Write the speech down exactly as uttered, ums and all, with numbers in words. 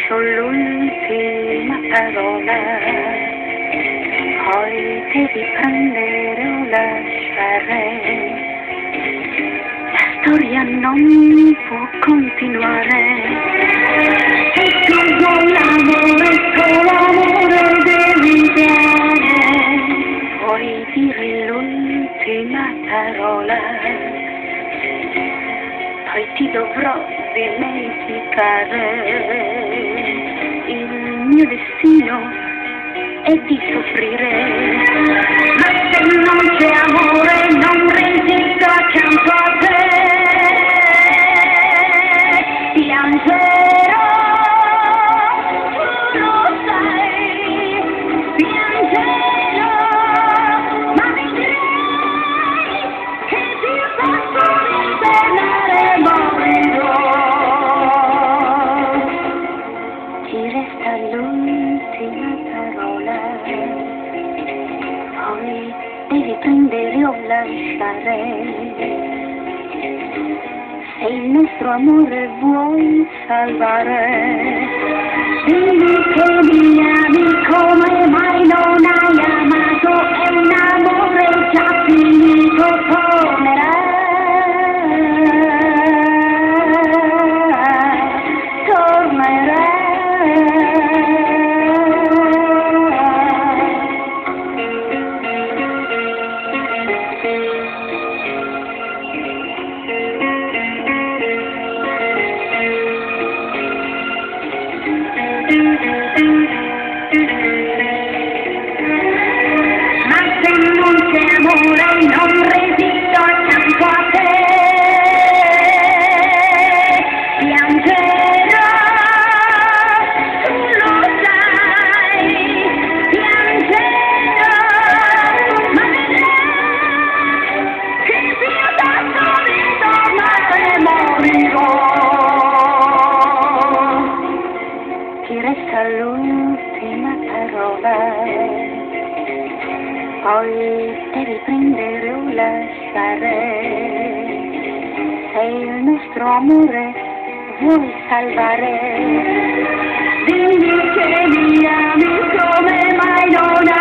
lascio l'ultima parola, poi devi prendere o lasciare. La storia non può continuare. Se tu vuoi l'amore, solo amore devi dare. Puoi dire l'ultima parola, poi ti dovrò dimenticare. Il mio destino è di soffrire, ma se non c'è amore non resisto accanto a te. Piangerò, tu lo sai, piangerò, ma mi direi che ti posso rinvenire, morirò. Ti resta l'ultima parola, poi devi prendere o lasciare. Se il nostro amore vuoi salvare, dimmi che mi ami come mai non hai amato, è un amore già finito, tornerà, tornerà. Ma se non c'è amore non resisto accanto a te. Piangerò, tu lo sai, piangerò, ma vedrai che io tanto ritornare morirò. Ti resta l'ultima parola, poi devi prendere o lasciare. Se il nostro amore vuoi salvare, dimmi che mi ami come mai non